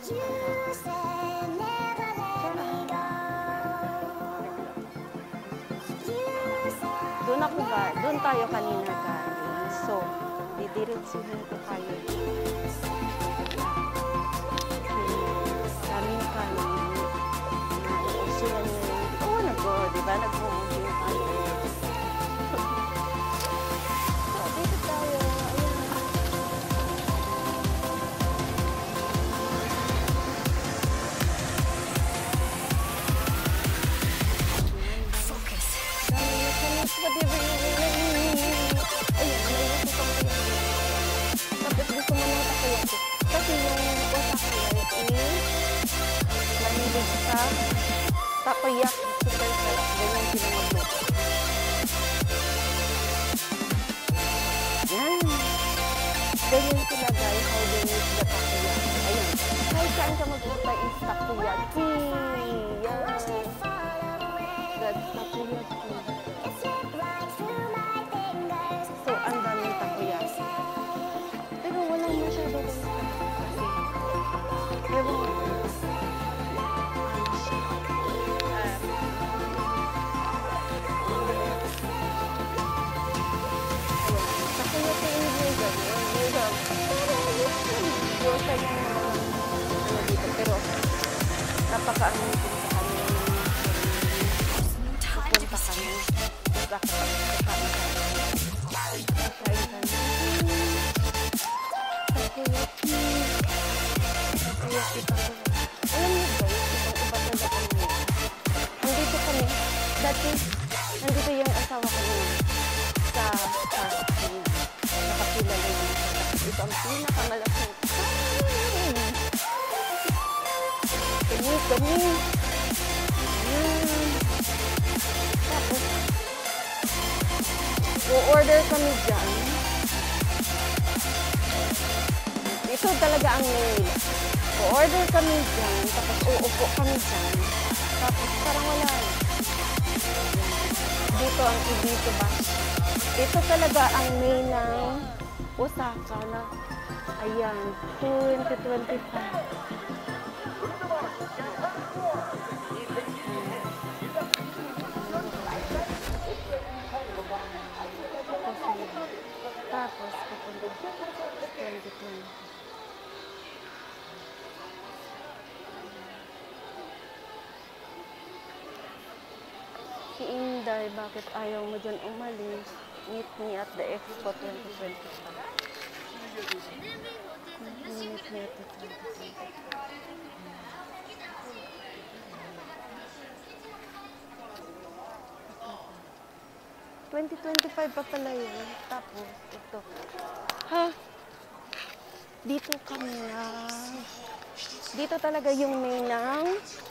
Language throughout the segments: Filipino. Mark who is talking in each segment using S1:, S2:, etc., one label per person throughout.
S1: Doon tayo kanina galing. So, didiretsuhin ko tayo. Daming kanin. Usulan nyo yung, oh, diba? Nag-movie yung kanin. So, dito tayo. Tapos gusto mo ng takoyaki. Kasi yung Osaka is mahilig sa takoyaki. Super sarap. Ganyan sila magluto. Yan. Ganyan sila guys. How they make the takoyaki. Ayun. Kahit saan ka magpunta is takoyaki. Yan. That's takoyaki. So, ang daming takoyaki. Pero walang masyado kasi ewan ko. Takoyaki yung vegan. Yosa yung dito. Pero, napaka-ano dito sa kanya. Pupunta kami. Magkakapagkakami kami. Takoyaki. Takoyaki. Alam niyo guys, ibang-iba talaga kami. Nandito kami. Dati, nandito yung asawa ko na sa parking. Nakakilala yun. Ito ang pinakamalaking. Kami. Ayan. Tapos, o-order kami dyan. Ito talaga ang mail. O-order kami dyan, tapos uupo kami dyan. Tapos parang wala. Dito ang dito ba? Ito talaga ang mail ng Osaka na, ayan, 2025. Tapos, pupunta 2020. Si Inday, bakit ayaw mo dyan umalis? Meet me at the Expo 2025. Meet me at the 2025 pa pala yun. Tapos, ito. Ha? Dito kami na. Dito talaga yung may ng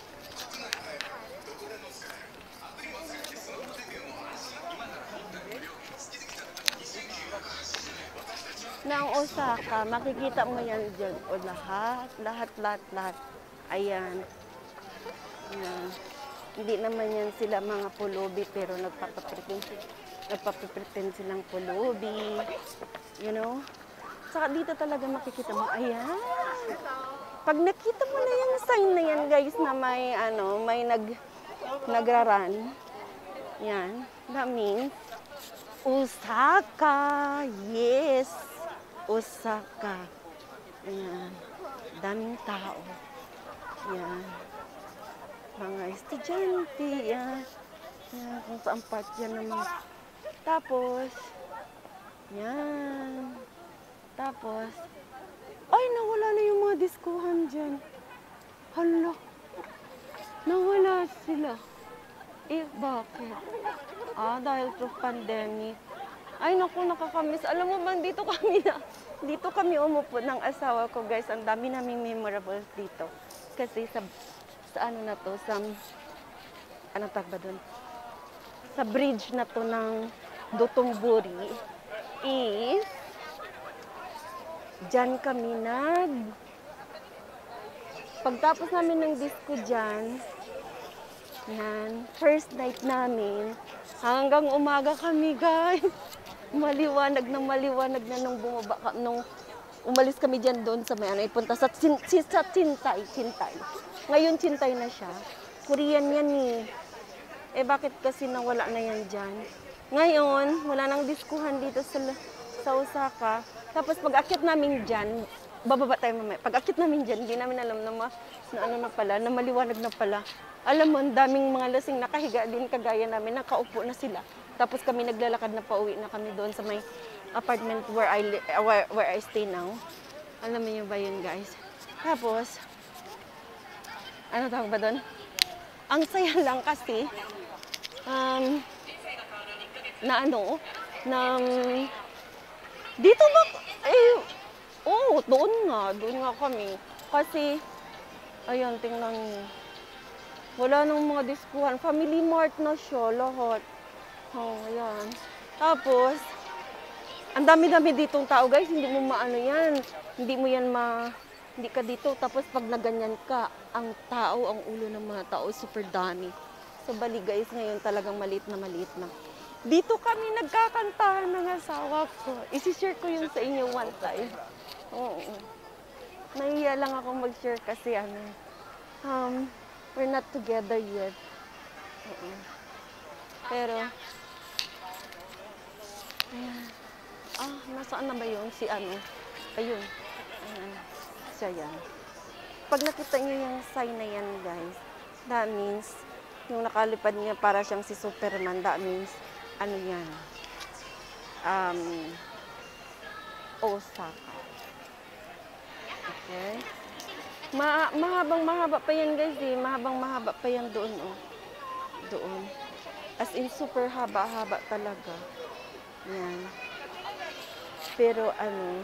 S1: Osaka. Makikita mo yan dyan. O lahat. Ayan. Ayan. Hindi naman yan sila mga pulubi, pero nagpapapretend silang pulubi. You know? Saka dito talaga makikita mo. Ayan. Pag nakita mo na yung sign na yan, guys, na may, may nagraran. Yan. That means, Osaka. Yes. Osaka. Ayan. Daming tao. Yan. Mga estudyante. Yan. Yan. Kung saan part yan naman. Tapos, yan. Tapos, ay, nawala na yung mga diskuhan dyan. Hala. Nawala sila. Eh, bakit? Dahil to pandemic. Ay, naku, nakakamiss. Alam mo ba, dito kami umupo ng asawa ko, guys. Ang dami naming memorables dito. Kasi sa ano na to, ano tag ba dun? Sa bridge na to ng Chimbory is dyan kami pagtapos namin ng disco dyan, yan, first night namin, hanggang umaga kami, guys. Maliwanag na nung bumaba, nung umalis kami dyan doon sa may ano, ipunta sa, sa Chintay. Ngayon Chintay na siya. Korean yan eh. Eh bakit kasi nawala na yan dyan? Ngayon, wala nang diskuhan dito sa Osaka. Tapos pag-akit namin dyan, bababa tayo mamaya. Pag-akit namin dyan, hindi namin alam na ano na pala, na maliwanag na pala. Alam mo, daming mga lasing nakahiga din kagaya namin, nakaupo na sila. Tapos kami naglalakad na pauwi na kami doon sa may apartment where I stay now. Alam niyo ba yun, guys? Tapos, ano tawag ba doon? Ang saya lang kasi, dito ba, doon nga kami. Kasi, ayun, tingnan niyo. Wala nang mga diskuhan. Family Mart na siya, lahat. Oh, ayan. Tapos, ang dami-dami ditong tao, guys. Hindi mo maano yan. Hindi ka dito. Tapos, pag naganyan ka, ang ulo ng mga tao, super dami. So, bali, guys, ngayon talagang maliit na. Dito kami nagkakantahan ng asawa ko. Isi-share ko yun sa inyo one time. Oo. Nahiya lang ako mag-share kasi we're not together yet. Pero, ayan. Nasaan na ba yun? Ayun. Ayan. Siya yan. Pag nakita niyo yung sign na yan, guys, that means, yung nakalipad niya para siyang si Superman, that means, ano yan? Osaka. Okay? Mahaba pa yan, guys, eh. Mahaba pa yan doon, oh. Doon. As in, super haba-haba talaga. Yan. Pero,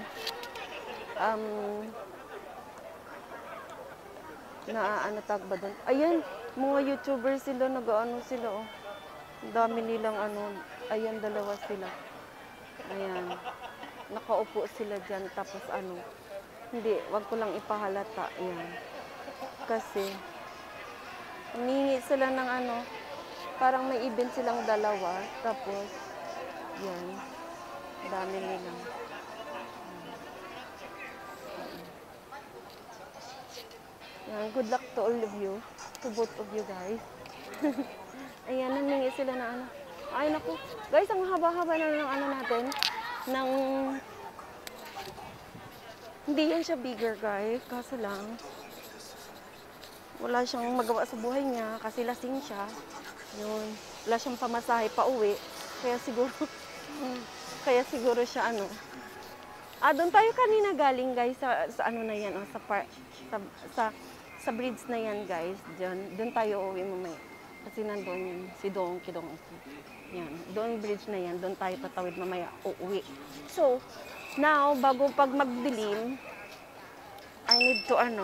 S1: tawag ba doon? Ayan, mga YouTubers sila, nag-ano sila, oh. Ang dami nilang, ayan, dalawa sila. Ayan. Nakaupo sila dyan, tapos, hindi, wag ko lang ipahalata. Ayan. Kasi, humingi sila ng parang may event silang dalawa. Tapos, yan. Dami nilang. Yan. Good luck to all of you. To both of you guys. Ayan, humingi sila na Ay, naku. Guys, ang haba-haba na ng natin. Hindi yan siya bigger, guys. Kaso lang, wala siyang magawa sa buhay niya kasi lasing siya. Yun. Wala siyang pamasahe pa uwi. Kaya siguro siya doon tayo kanina galing, guys, sa na yan, sa bridge na yan, guys. Doon tayo uwi mamaya. Kasi nandoon yun, si Donkey. Yan. Doon bridge na yan, doon tayo tatawid mamaya uuwi. So, now, bago pag magdilim, I need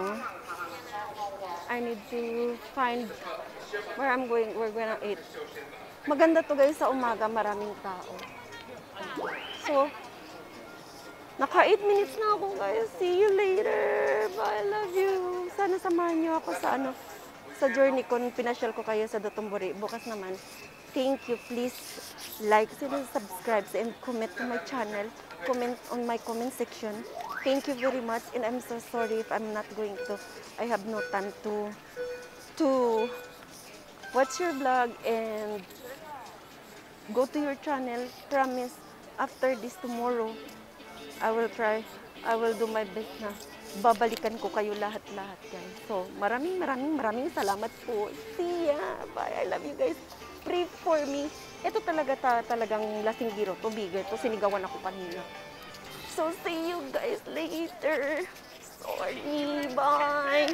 S1: to find where we're gonna eat. Maganda to, guys, sa umaga, maraming tao. So, naka 8 minutes na ako, guys. See you later. Bye, I love you. Sana samahan niyo ako sa journey ko, pinasyal ko kayo sa Chimbory. Bukas naman. Thank you. Please like, subscribe, and comment to my channel. Comment on my comment section. Thank you very much, and I'm so sorry if I'm not going to. I have no time to watch your vlog and go to your channel. Promise, after this tomorrow, I will try. I will do my best na babalikan ko kayo lahat-lahat, guys. So, maraming salamat po. See ya. Bye. I love you, guys. Pray for me. Ito talagang lasing biro to, bigger to. Sinigawan ako kanina. So, see you guys later. Sorry. Bye.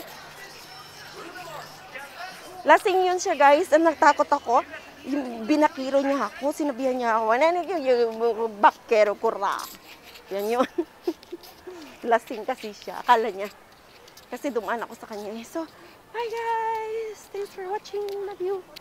S1: Lasing yun siya, guys. Nagtakot ako. Binakiro niya ako. Sinabihan niya ako, yung bakero kura. Yan yun. Lasing kasi siya. Akala niya. Kasi dumaan ako sa kanya. So, bye guys. Thanks for watching. Love you.